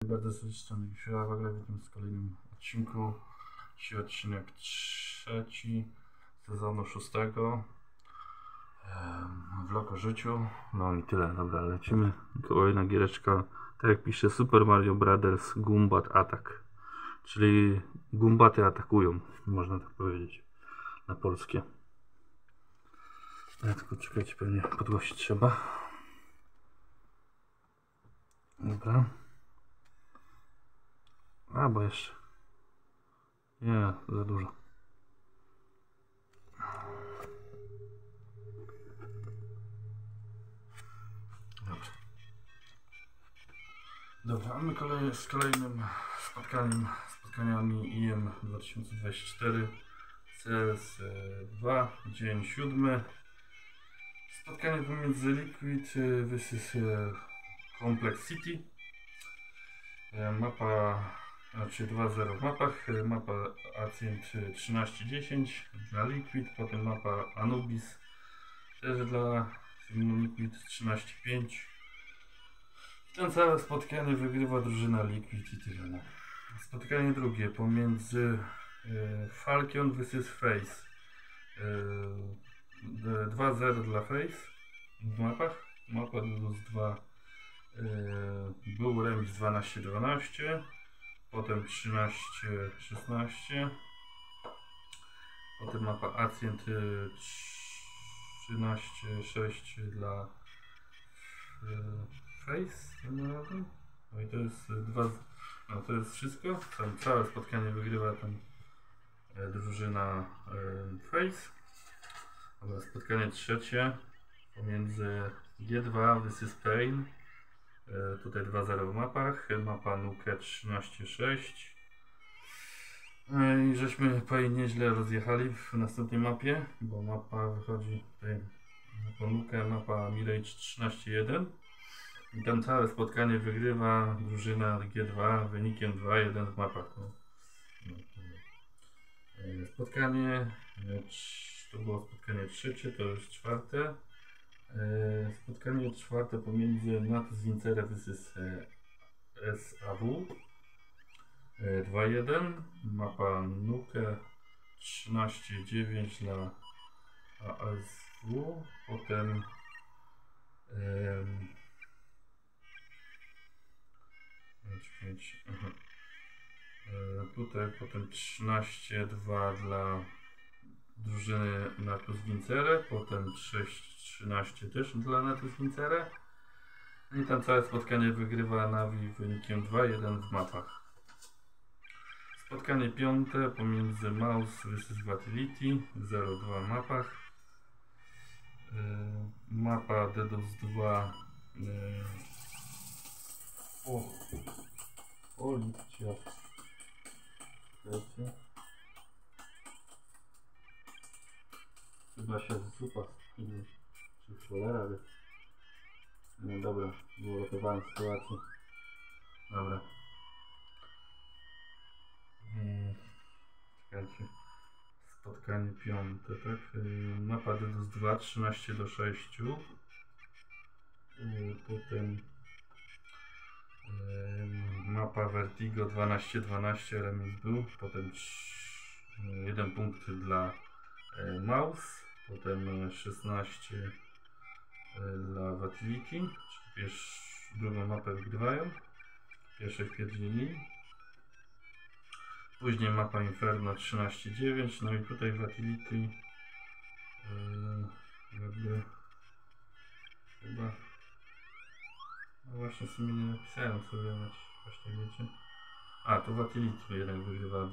Bardzo serdecznie witam w kolejnym odcinku. Dzisiaj odcinek trzeci sezonu 6. Vlog o życiu. No i tyle, dobra, lecimy. Kolejna giereczka, tak jak pisze, Super Mario Brothers Gumbat Attack. Czyli Gumbaty atakują, można tak powiedzieć na polskie. Ja tylko czekajcie, pewnie podgłosić trzeba. Dobra. A, bo jeszcze. Nie, za dużo. Dobrze. Dobra, a my z kolejnym spotkaniami IM 2024 CS2, dzień 7. Spotkanie pomiędzy Liquid vs Complex City. Mapa, znaczy 2-0 w mapach. Mapa Ancient 1310 dla Liquid, potem mapa Anubis też dla Liquid 13.5. Ten całe spotkanie wygrywa drużyna Liquid i tyle. No. Spotkanie drugie pomiędzy Falcon vs Face. 2-0 dla Face w mapach. Mapa Dudus 2 był remis 12-12, potem 13-16, potem mapa Ancient 13-6 dla Face. No i to jest to jest wszystko. Tam całe spotkanie wygrywa tam drużyna Face. Dobra, spotkanie trzecie pomiędzy G2 vs Pain. Tutaj 2-0 w mapach. Mapa Nuke 13-6. I żeśmy Pain nieźle rozjechali w następnej mapie, bo mapa wychodzi tutaj po Nuke, mapa Mirage 13-1. I tam całe spotkanie wygrywa drużyna G2 wynikiem 2-1 w mapach. Spotkanie, to było spotkanie trzecie, to już czwarte. Spotkanie czwarte pomiędzy Natus Vincere vs SAW 2-1. Mapa Nuke 13-9 dla ASW. Potem tutaj potem 13-2 dla drużyny Natus Vincere, potem 6-13 też dla Natus Vincere. I tam całe spotkanie wygrywa Navi wynikiem 2-1 w mapach. Spotkanie piąte pomiędzy Mouse vs Vatility 0-2 w mapach. Mapa Dedus 2 Oliwcia. Chyba się zupa czy cholera, wie. No dobra, uratowałem sytuację. Dobra. Czekajcie. Spotkanie piąte, tak? Mapa Dedus 2 13-6. Potem mapa Vertigo 12-12 remis był. Potem 1 punkt dla Mouse. Potem 16 dla Vatility, czyli drugą mapę wygrywają. Pierwsze wpierdzieli. Później mapa Inferno 13-9. No i tutaj Vatility jakby chyba, no właśnie w sumie nie napisałem sobie, właśnie wiecie. A, to Vatility jednak wygrywa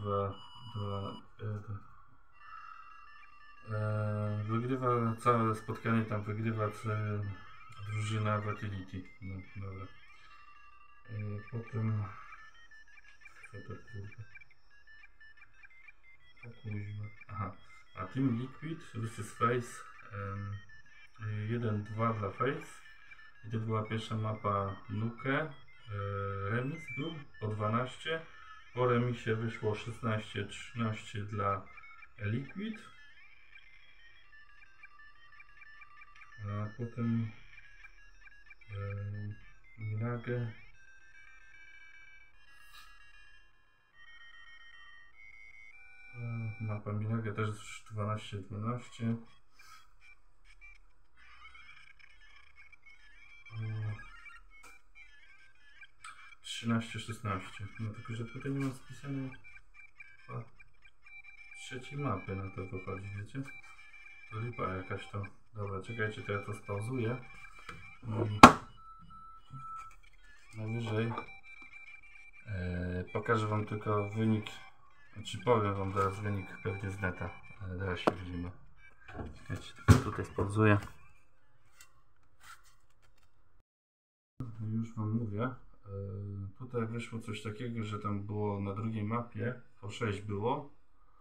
wygrywa całe spotkanie, tam wygrywa drużyna Vatility. No, dobra. Potem co to kurde? O kuźwa. Aha. A Team Liquid vs Face 1-2 dla Face. I to była pierwsza mapa Nuke. Remis był po 12. Po remisie wyszło 16-13 dla Liquid. A potem Mirage Mapa Milego też 12-12. 13-16. No tylko, że tutaj nie ma spisane trzeciej mapy na to wychodzi, wiecie? To lipa jakaś to. Dobra, czekajcie, to ja to spauzuję. Najwyżej pokażę wam tylko wynik, znaczy powiem wam teraz wynik pewnie z neta. Zaraz się widzimy. Czekajcie, tylko tutaj spauzuję. Już wam mówię. Tutaj wyszło coś takiego, że tam było na drugiej mapie po 6 było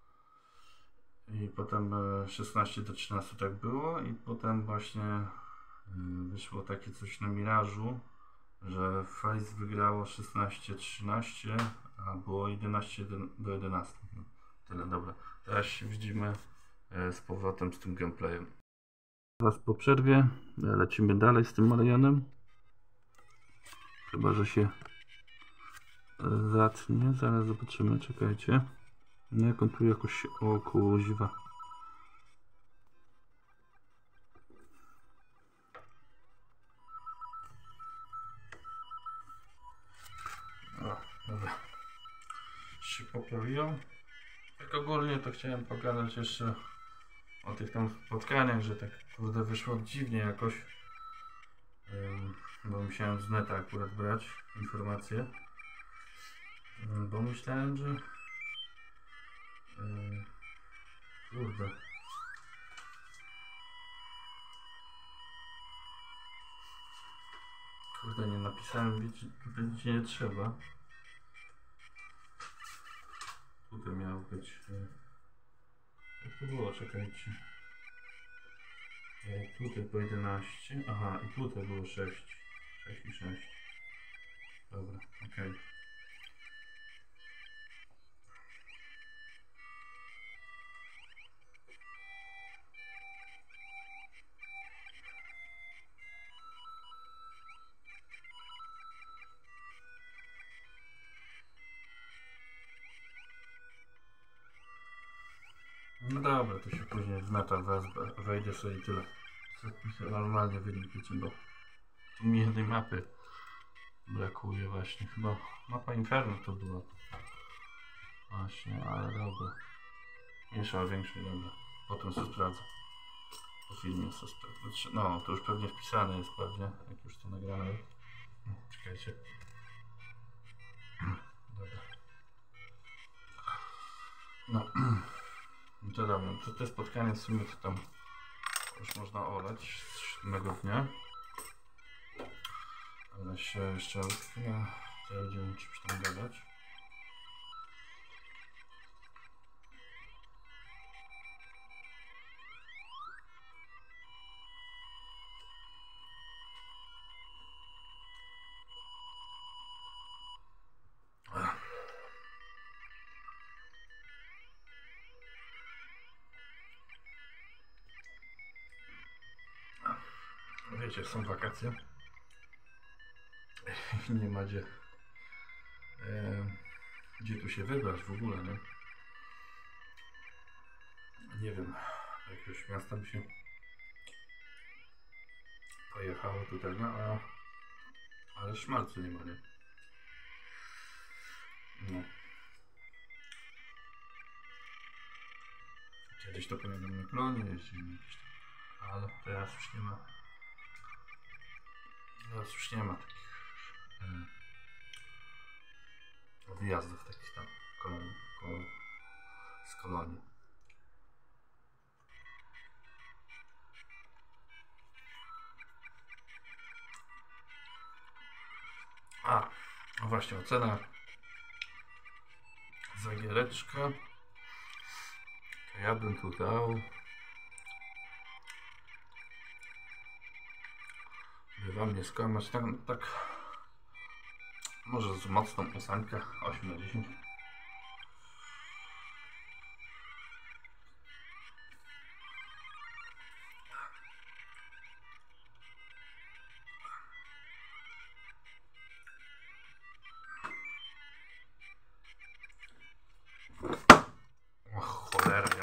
i potem 16-13 tak było i potem właśnie wyszło takie coś na Mirażu, że Face wygrało 16-13, a było 11-11. No, tyle, dobra. Teraz się widzimy z powrotem z tym gameplayem. Teraz po przerwie lecimy dalej z tym Marianem. Chyba, że się zatnie. Zaraz zobaczymy, czekajcie. No jak on tu jakoś... O kuźwa. O, dobra. Się poprawiło. Tak ogólnie to chciałem pogadać jeszcze o tych tam spotkaniach, że tak kurde wyszło dziwnie jakoś. Bo musiałem z neta akurat brać informacje. Bo myślałem, że kurde. Kurde, nie napisałem, wiecie, tutaj nic nie trzeba. Tutaj miało być... Jak to było? Czekajcie. Tutaj po 11. Aha, i tutaj było 6. 6 i 6. Dobra, okej. No dobra, to się później w neta wejdę sobie i tyle. Normalnie wynik wiecie, bo tu mi jednej mapy brakuje właśnie. Chyba mapa Inferno to była. Właśnie, ale dobra. Mniejsza o większej, dobra. Potem sobie sprawdzę. Po filmie sobie sprawdzę. No, to już pewnie wpisane jest pewnie, jak już to nagrałem. Czekajcie. Dobra. No. No to dobra, to te spotkania w sumie to tam już można olać z 7 dnia. Ale się jeszcze utknę, to będziemy czymś tam gadać. Wiecie, są wakacje. Nie ma gdzie tu się wybrać w ogóle, nie? Nie wiem, do jakiegoś miasta by się pojechało tutaj, no ale szmalcu nie ma, nie? No. Kiedyś to pamiętam na klonie, jeździmy jakieś tam, ale teraz już nie ma. Teraz już nie ma takich wyjazdów takich tam z kolonii. A, no właśnie, ocena za giereczkę. To ja bym tu dał. By wam nie skłamać, tak może z mocną ósemkę, 8 na 10. O cholera,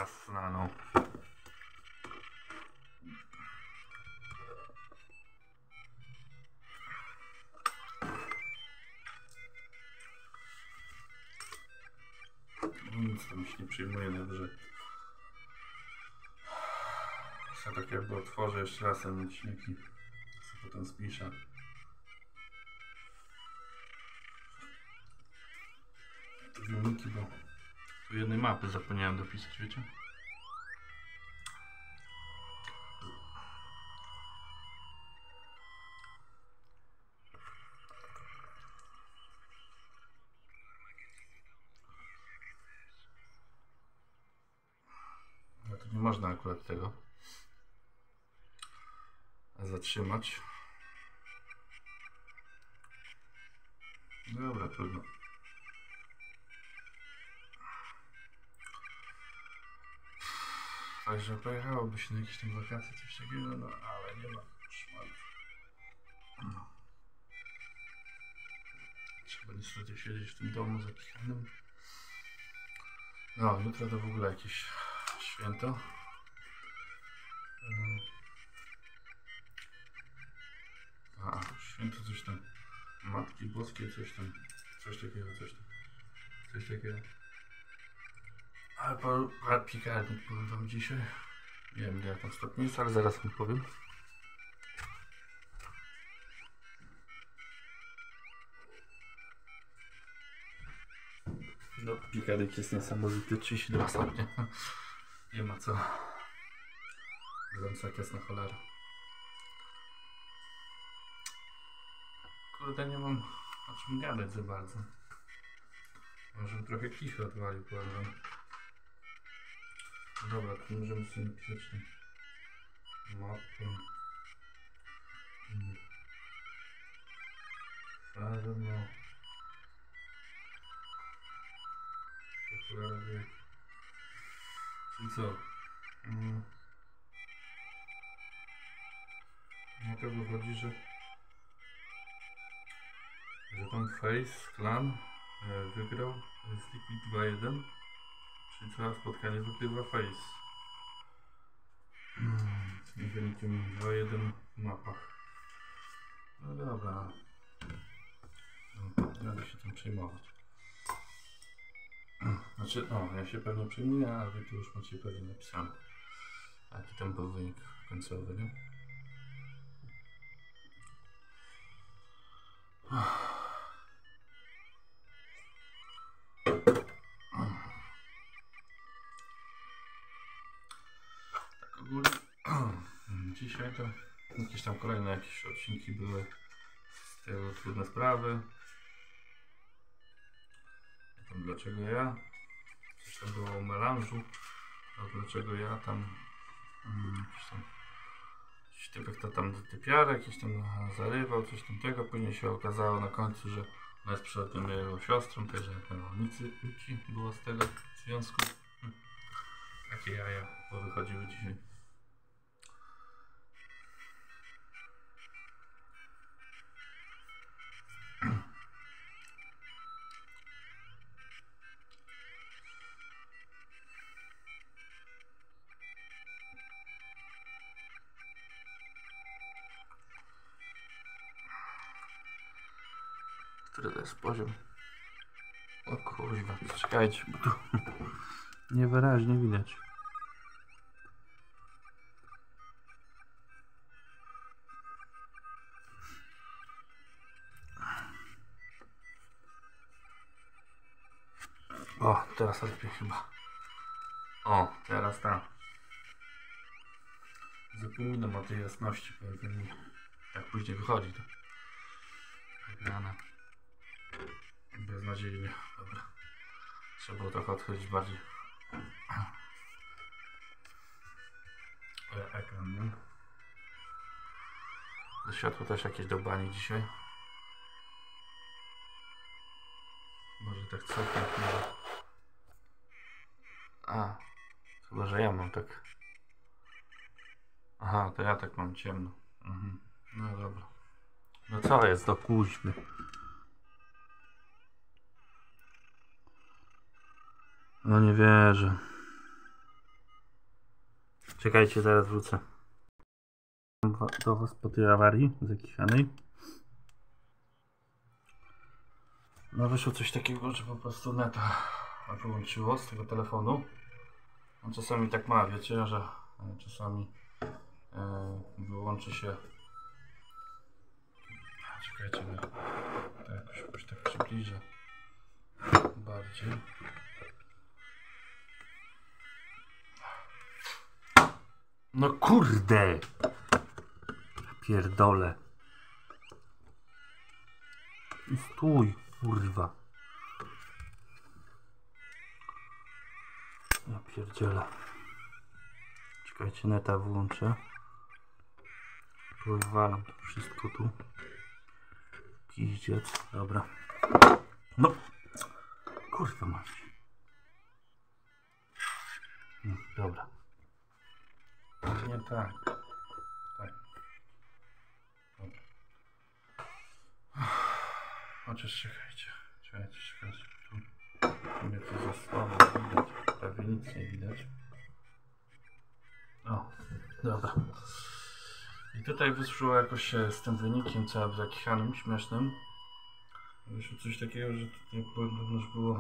nic tam się nie przyjmuje najwyżej. Ja tak jakby otworzę jeszcze raz ten odcinek i sobie potem spiszę. Te filmiki, bo tu jednej mapy zapomniałem dopisać, wiecie? No to nie można akurat tego zatrzymać. Dobra, trudno. Także pojechałoby się na jakieś tam wakacje, coś takiego, no ale nie ma szmalu. No. Trzeba niestety siedzieć w tym domu zakichanym. No, jutro to w ogóle jakieś święto. A, święto coś tam. Matki Boskie, coś tam. Coś takiego. Ale piekarnik powiem wam dzisiaj. Nie wiem, ile ja tam stopni jest, ale zaraz wam powiem. No, piekarnik jest niesamowity, 32 stopnie. Nie ma co. Gorąco jak jasna cholera. Kurde, nie mam o czym gadać za bardzo. Może trochę kichy odwalił, powiem wam. Dobra, to możemy sobie napisać mapę. Farmo. Czyli co? No to wychodzi, że tam Face Clan wygrał z Liquid 2-1. Czyli całe spotkanie wygrywa Face. Z wynikiem 2-1 w mapach. No dobra. Nie będę się tym przejmować. Znaczy, ja się pewnie przejmuję, a wy tu już macie pewnie napisane. Jaki tam był wynik końcowy, nie? Tak ogólnie dzisiaj to jakieś tam kolejne odcinki były z tego trudne sprawy. Tam dlaczego ja? Coś tam było o melanżu. A dlaczego ja tam jakiś typek to tam typiarę, jakiś tam zarywał, coś tamtego. Później się okazało na końcu, że ona jest przyrodnią jego siostrą, także nic było z tego związku. Takie jaja wychodziły dzisiaj. Który to jest poziom? O kurwa, czekajcie, bo tu niewyraźnie widać. O, teraz lepiej chyba. O, teraz tak. Zapominam o tej jasności, powiem, jak później wychodzi to. Ekrana. Beznadziejnie, dobra. Trzeba było trochę odchodzić bardziej. Ekran, nie? Do światła też jakieś do bani dzisiaj. Może tak całkiem. A, chyba że ja mam tak. Aha, to ja tak mam ciemno. No dobra. No co jest do kuźmy? No nie wierzę. Czekajcie, zaraz wrócę do was po tej awarii zakichanej. No wyszło coś takiego, że po prostu neta wyłączyło z tego telefonu. On czasami tak ma, wiecie, że czasami wyłączy się. Czekajcie, to jakoś tak przybliżę bardziej. No kurde! Pierdolę. I stój, kurwa. Ja pierdzielę. Czekajcie, neta włączę. Rozwalam to wszystko tu. Piździec, dobra. No, kurwa mać. No, dobra. Nie tak. Tak. Dobra. Chociaż czekajcie. Czekajcie. Tu mnie to za słabo widać. Prawie nic nie widać. O, dobra. I tutaj wyszło jakoś z tym wynikiem całym zakichanym, śmiesznym. Wyszło coś takiego, że tutaj podobnoż było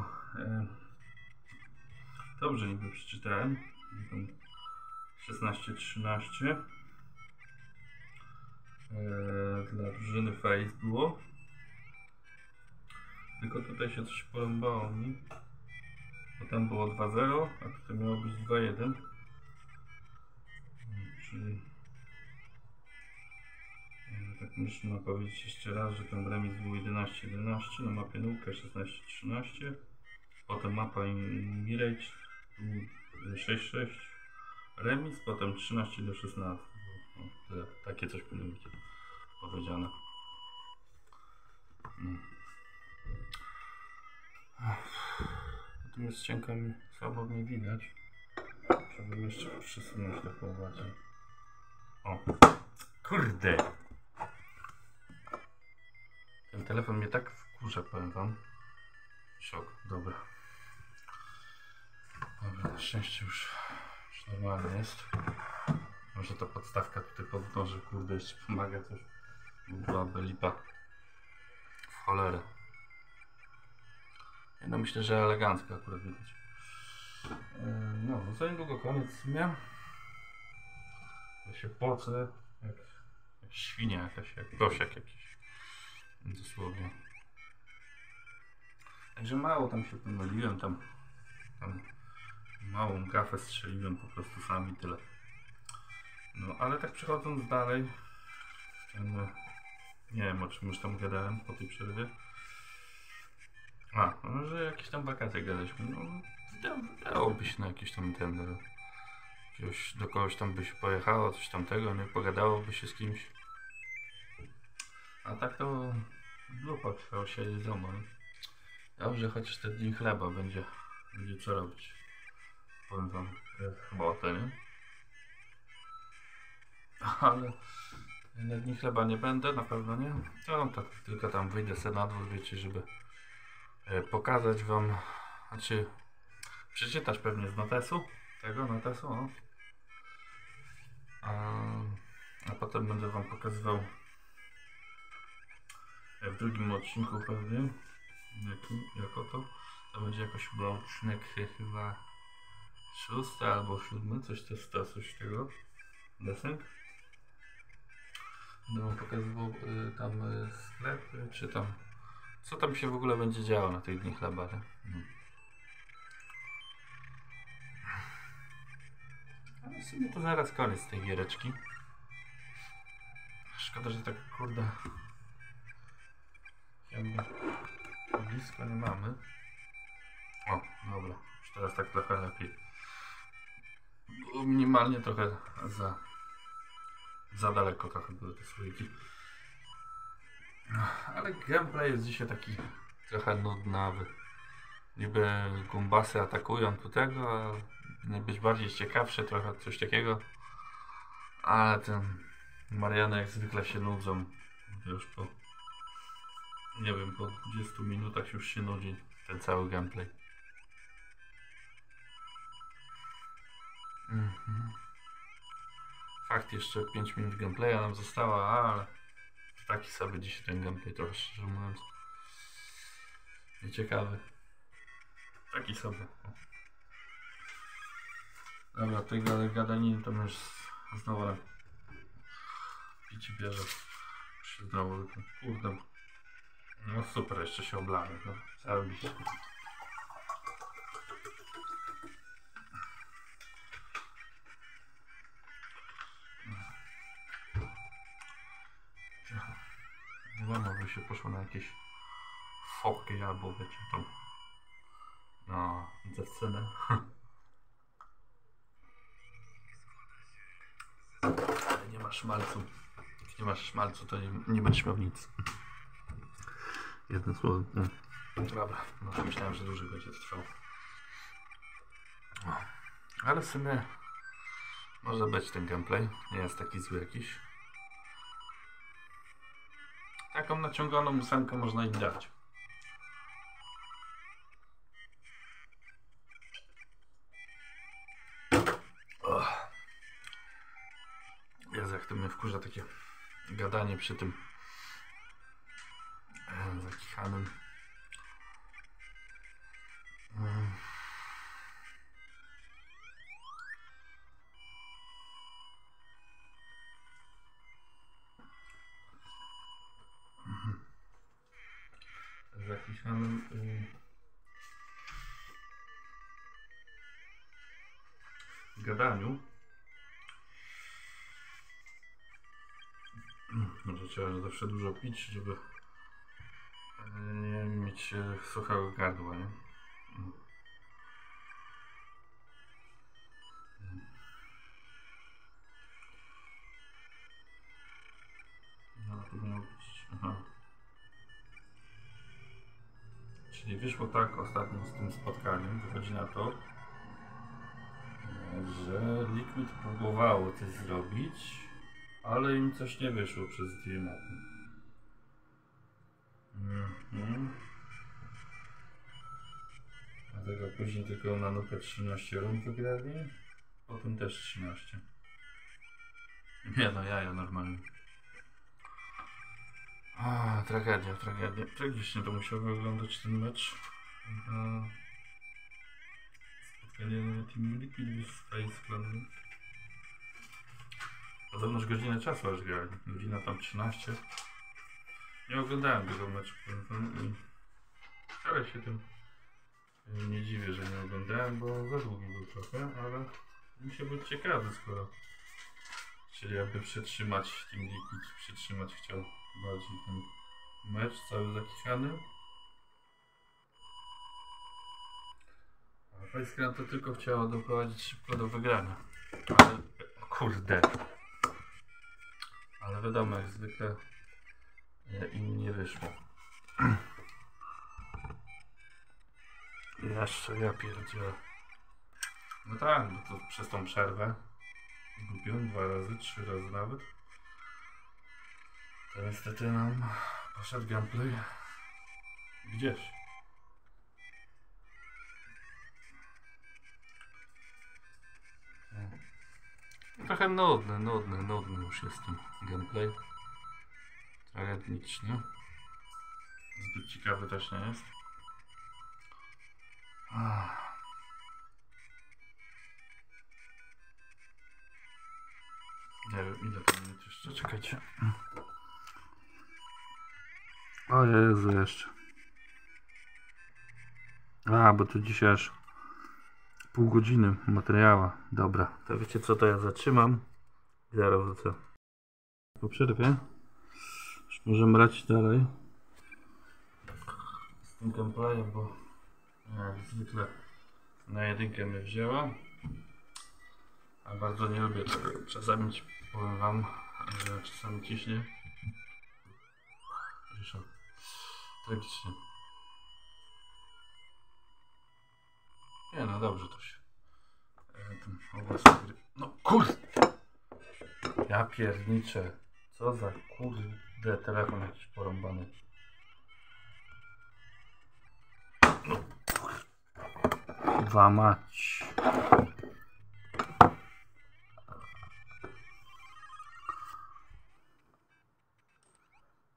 dobrze niby przeczytałem. 16-13 dla drużyny Face było. Tylko tutaj się coś porąbało mi. Bo tam było 2-0, a tutaj miało być 2-1. Czyli tak musimy powiedzieć jeszcze raz, że ten remis był 11-11, na mapie Nuka 16-13, potem mapa Mirage 6-6 remis, potem 13-16. No, tyle. Takie coś powinno być powiedziane. Tu jest cienko, słabo mnie widać. Trzeba jeszcze przesunąć to bardziej. O, kurde! Ten telefon mnie tak wkurza, powiem wam. Szok, dobra. Dobra, na szczęście już normalnie jest. Może ta podstawka tutaj podnoży, kurde, jeszcze pomaga coś. Byłaby lipa. W cholerę. No myślę, że elegancko akurat widać. No, za niedługo koniec w sumie. Ja się pocę jak świnia jakaś, jak prosiak jakiś. Dosłownie. Także mało tam się pomyliłem, tam małą gafę strzeliłem po prostu sami, tyle. No ale tak przechodząc dalej, nie wiem o czym już tam gadałem po tej przerwie. No, że jakieś tam wakacje gadaliśmy. No, wydałoby się na jakieś tam do kogoś tam by się pojechało, coś tamtego, nie? Pogadałoby się z kimś. A tak to grupa trzeba siedzieć w domu. Dobrze, chociaż te dni chleba będzie co robić. Powiem wam, chyba o to, nie? Ale na dni chleba nie będę, na pewno nie. No tak, tylko tam wyjdę sobie na dwór, wiecie, żeby pokazać wam, znaczy przeczytać pewnie z notesu, no. A potem będę wam pokazywał w drugim odcinku pewnie, jako to będzie jakoś chyba odcinek chyba 6 albo 7, coś tego, deseń. Będę wam pokazywał tam sklep, czy tam co tam się w ogóle będzie działo na tych dni chleba, nie? Ale w sumie to zaraz koniec tej giereczki. Szkoda, że tak kurde jakby blisko nie mamy. O, dobra, już teraz tak trochę lepiej. Było minimalnie trochę za daleko trochę były te słoiki. Ale gameplay jest dzisiaj taki trochę nudnawy. Niby gumbasy atakują tu tego, a powinny być bardziej ciekawsze, trochę coś takiego. Ale ten Mariany jak zwykle się nudzą. Już po, nie wiem, po 20 minutach już się nudzi ten cały gameplay. Fakt, jeszcze 5 minut gameplaya nam zostało, ale taki sobie dzisiaj ten gameplay trochę, szczerze mówiąc, nieciekawy. Taki sobie. Dobra, tej gadaniny to już znowu na picie bierze. Się znowu, kurde. No super, jeszcze się oblamy. No, cały bić. Nie wiem, jakby się poszło na jakieś fotki albo wiecie tam na ze scenę. Ale nie ma szmalcu. Jak nie masz szmalcu, to nie będziesz miał nic. Jednym słowem. Dobra, no, myślałem, że dłużej będzie to trwało. No. Ale w sumie może być ten gameplay. Nie jest taki zły jakiś. Taką naciąganą ósemkę można im dać. Jezu, jak to mnie wkurza takie gadanie przy tym zakichanym. Zakichanym gadaniu. Może trzeba zawsze dużo pić, żeby nie mieć suchego gardła, nie? No to miało być. Aha. Czyli wyszło tak ostatnio z tym spotkaniem, wychodzi na to, że Liquid próbowało coś zrobić, ale im coś nie wyszło przez dwie mapy. Dlatego później tylko na nupę 13 rund wygrali, potem też 13. Nie no, jaja normalnie. Tragedia. Tragicznie to musiał wyglądać ten mecz. Spotkanie Team Liquid z Face Clan. Podobnoż godzinę czasu aż grali. Godzina tam 13. Nie oglądałem tego meczu. Wcale się tym nie dziwię, że nie oglądałem, bo za długi był trochę, ale musiał być ciekawy, skoro chcieli aby przetrzymać Team Liquid, chciał bardziej ten mecz cały zakichany. A Face Clan to tylko chciało doprowadzić szybko do wygrania. Ale kurde. Ale wiadomo, jak zwykle im nie wyszło. Jeszcze ja pierdzielę. No tak, bo to przez tą przerwę gubiłem 2 razy, 3 razy nawet. To niestety nam poszedł gameplay gdzieś. Trochę nudny już jest ten gameplay. Trochę etniczny. Zbyt ciekawy też nie jest. Nie wiem ile to minut jeszcze, czekajcie. O Jezu, jeszcze. Bo tu dzisiaj aż pół godziny materiała. Dobra, to wiecie co, to ja zatrzymam. Zaraz wrócę. Po przerwie już możemy lecieć dalej z tym gameplayem, bo jak zwykle na jedynkę mnie wzięła. A bardzo nie lubię tego. Czasami powiem wam, że czasami ciśnie. Zresztą tragicznie. Nie no dobrze to się. No kurde! Ja pierniczę. Co za kurde telefon jakiś porąbany. No. Kurwa mać.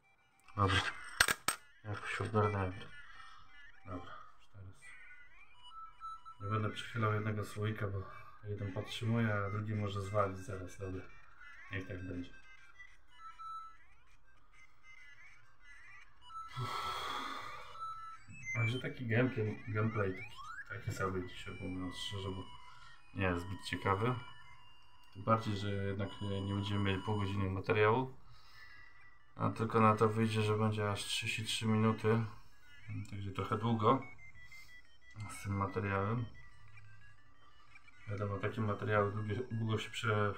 Dobra. Jak się ogarnąłem. Dobra. Nie będę przychylał jednego słoika, bo jeden podtrzymuje, a drugi może zwalić zaraz. Dobra, niech tak będzie. Także taki gameplay taki sobie dzisiaj, mówiąc szczerze, bo nie jest zbyt ciekawy. Tym bardziej, że jednak nie będziemy mieli pół godziny materiału. A tylko na to wyjdzie, że będzie aż 33 minuty. Także trochę długo z tym materiałem. Wiadomo, takie materiały długo się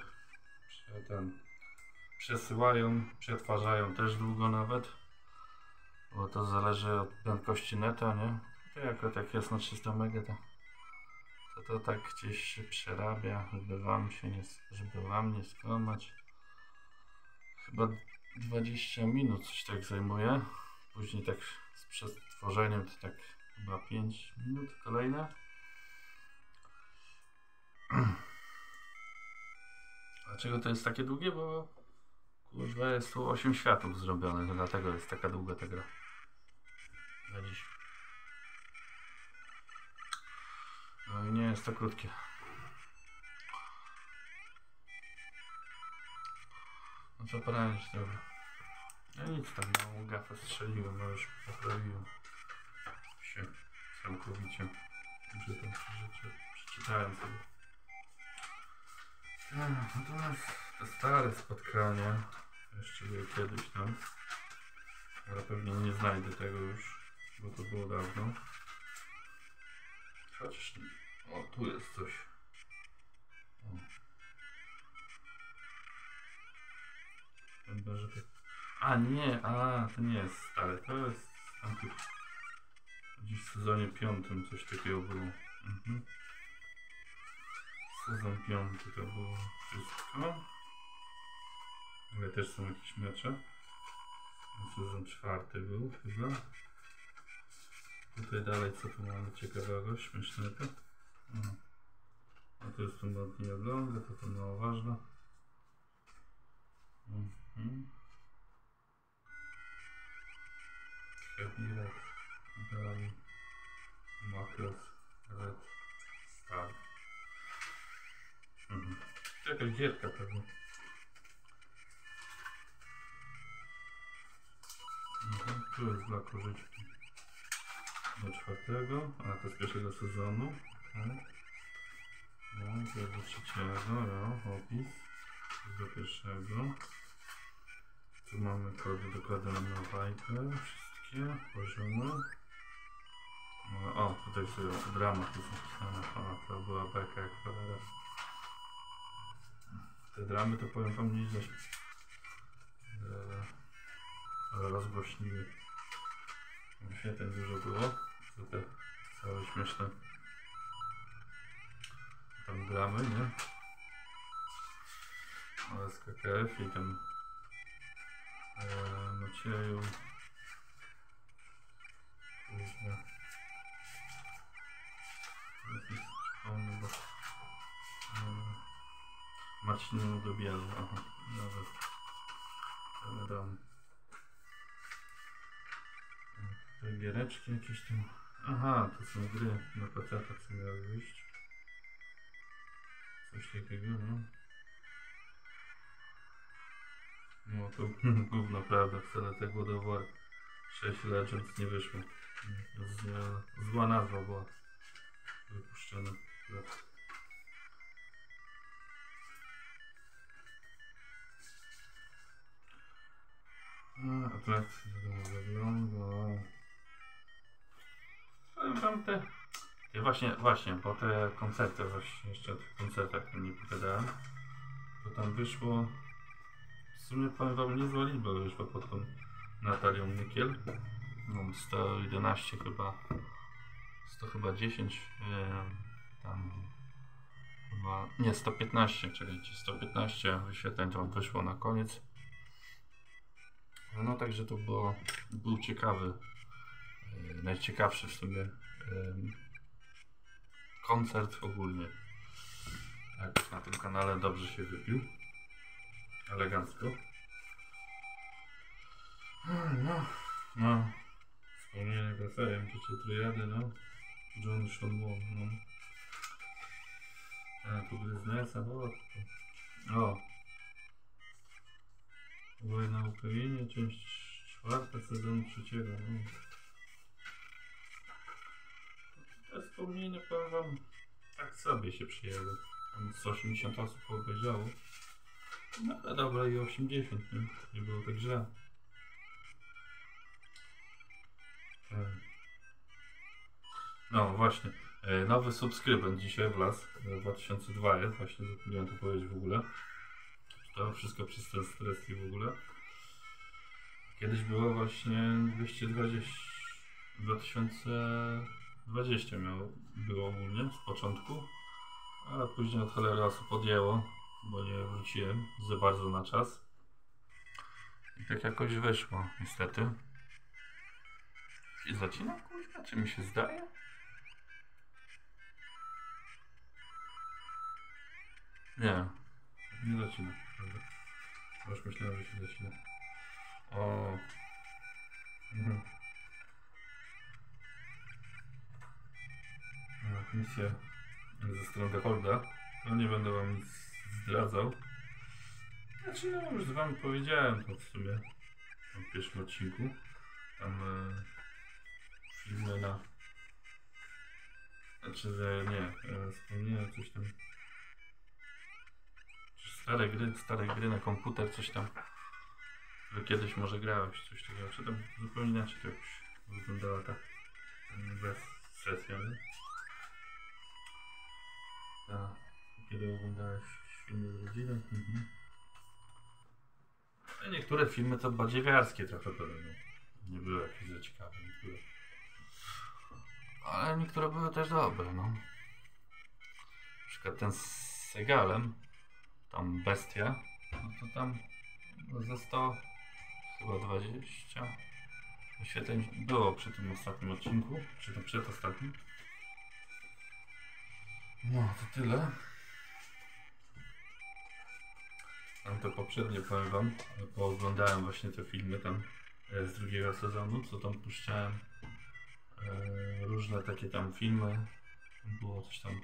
przesyłają, przetwarzają też długo nawet. Bo to zależy od prędkości neta, nie? To jako tak jest na 300 MB, to tak gdzieś się przerabia, żeby wam nie skłamać. Chyba 20 minut coś tak zajmuje. Później tak z przetworzeniem to tak chyba 5 minut kolejne. Dlaczego to jest takie długie? Bo kurwa jest tu 8 światów zrobione, dlatego jest taka długa ta gra. Na dziś. No i nie jest to krótkie. No co poradzić, dobra. Ja nic tam, małą gafę strzeliłem, a już poprawiłem się całkowicie. Że tam przeczytałem sobie. Natomiast te stare spotkania jeszcze były kiedyś tam. Ale pewnie nie znajdę tego już, bo to było dawno. Chociaż... O, tu jest coś. O. A nie, to nie jest stare, to jest gdzieś w sezonie 5 coś takiego było. Sezon 5 to było wszystko. Ale też są jakieś mecze. Sezon 4 był chyba. Tutaj dalej co tu mamy ciekawego, śmiesznego. A to jest to nie ogląda, to mało ważne. Kabinet, Dali, Makros, Red, Star. To jakaś gierka pewnie. Tu jest dla korzyści do 4, a to z pierwszego sezonu. No, to do 3, opis do 1. Tu mamy kody, dokłady na bajkę, wszystkie poziomy. No, o, tutaj sobie drama tu są pisane, to była bajka jak cholera. Te dramy to powiem wam nieźle rozgłośniły. Świetnie dużo było, to te całe śmieszne tam dramy, nie? Ale z KKF i tam Macieju różne Marcinu do Bielu, aha, nawet dam te giereczki jakieś tam, aha, to są gry na PC, co miały wyjść, coś takiego, no. No to gówno prawda, wcale tego do War 6 Legends nie wyszło. Zła nazwa była wypuszczona. Atrakcja wygląda. Powiem wam właśnie, bo te koncerty, właśnie jeszcze o tych koncertach nie pogadałem, to tam wyszło. W sumie powiem wam, niezła liczba wyszła pod tą Natalią Nykiel. No, 111 chyba. 100 chyba 10. Tam chyba. Nie, 115, czekajcie, 115 wyświetleń tam wyszło na koniec. No także to był ciekawy, najciekawszy w sumie koncert ogólnie. Jak na tym kanale dobrze się wybił. Elegancko. No. Wspomnienie wracają, życie trójady, no. John Sean Won, no. A tu gryznie samolot. O! Wojna na Ukrainie, część 4, sezon 3. No. Te wspomnienie, powiem wam, tak sobie się przyjęły. Tam 180 osób obejrzało. No ale dobra, i 80, nie? Nie było tak źle. No właśnie, nowy subskrybent dzisiaj wlazł, 2002 jest, właśnie zapomniałem to powiedzieć w ogóle. To wszystko przez ten stres i w ogóle. Kiedyś było właśnie 220, 2020 było ogólnie z początku, ale później od cholery osób podjęło, bo nie wróciłem za bardzo na czas. I tak jakoś wyszło, niestety. I zacina kurwa, czy mi się zdaje? Nie, nie zacina. Już myślałem, że się zacina. O. Mhm. Misja ze strony Holda. No nie będę wam nic zdradzał. Znaczy no już z wami powiedziałem to w sumie w pierwszym odcinku. Tam filmy na... Znaczy nie, wspomniałem coś tam. Stare gry na komputer, coś tam. Że kiedyś może grałeś coś takiego, czy tam zupełnie inaczej to jakoś wyglądała ta bez sesja, nie? Tak, kiedy oglądałeś filmy z rodziną. Mhm. A niektóre filmy to badziewiarskie trochę były, nie były jakieś za ciekawe, niektóre. Ale niektóre były też dobre, no. Na przykład ten z Segalem, tam Bestia, no to tam ze 100, chyba 20 wyświetleń było przy tym ostatnim odcinku, czy to przedostatnim. No to tyle. Tam te poprzednie, powiem wam, pooglądałem właśnie te filmy tam z drugiego sezonu, co tam puszczałem. Różne takie tam filmy. Było coś tam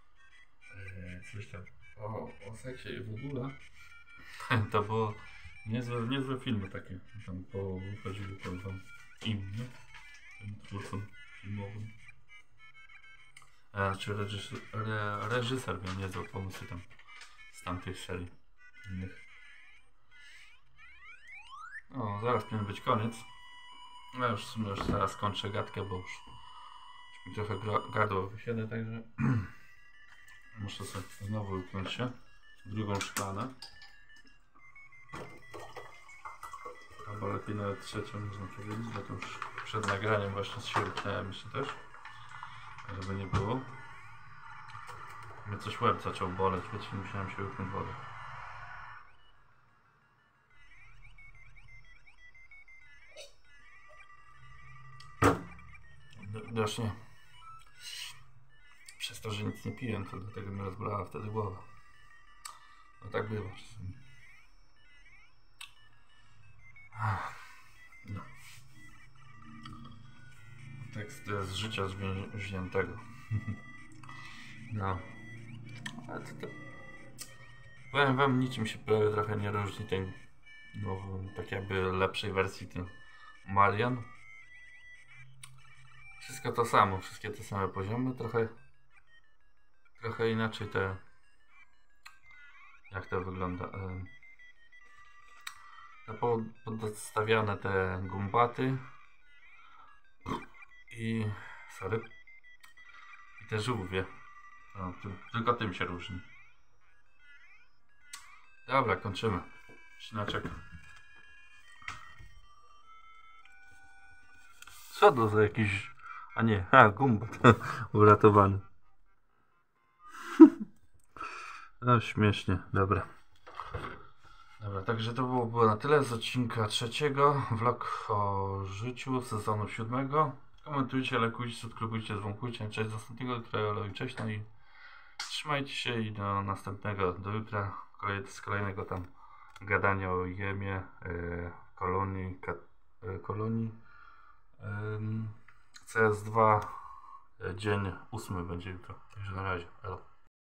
o seksie i w ogóle. To było niezłe filmy takie. Tam wychodziły, powiem wam, inne. Tym twórcom filmowym. Czy reżyser miał niezłe pomysły tam z tamtych serii innych. O, zaraz powinien być koniec. Ja już w sumie już zaraz kończę gadkę, bo już mi trochę gardło wysiadę, także muszę sobie znowu wypiąć się drugą szklanę. Albo lepiej nawet trzecią, można powiedzieć, bo to już przed nagraniem właśnie się wypnąłem jeszcze też, żeby nie było. Mnie coś łeb zaczął boleć, więc musiałem się wypnąć wodę. Widocznie przez to, że nic nie piję, to dlatego mnie rozbolała wtedy głowa. No tak bywa czasami. No. Tekst z życia wziętego. No. Ale to powiem wam, niczym się prawie trochę nie różni tej tak jakby lepszej wersji ten Marian. Wszystko to samo, wszystkie te same poziomy, trochę inaczej te, jak to wygląda, podstawiane te gumbaty i te żółwie, no, tylko tym się różni. Dobra, kończymy. Śnaczek. Co to za jakiś... A nie, gumbat uratowany. No śmiesznie, dobra. Dobra, także to było na tyle z odcinka 3. Vlog o życiu sezonu 7. Komentujcie, lajkujcie, subskrybujcie, dzwonkujcie. Cześć, do następnego jutra, cześć, no i trzymajcie się i do następnego, do jutra, z kolejnego tam gadania o Jemie, kolonii. CS2 dzień 8 będzie jutro. Także na razie. Elo.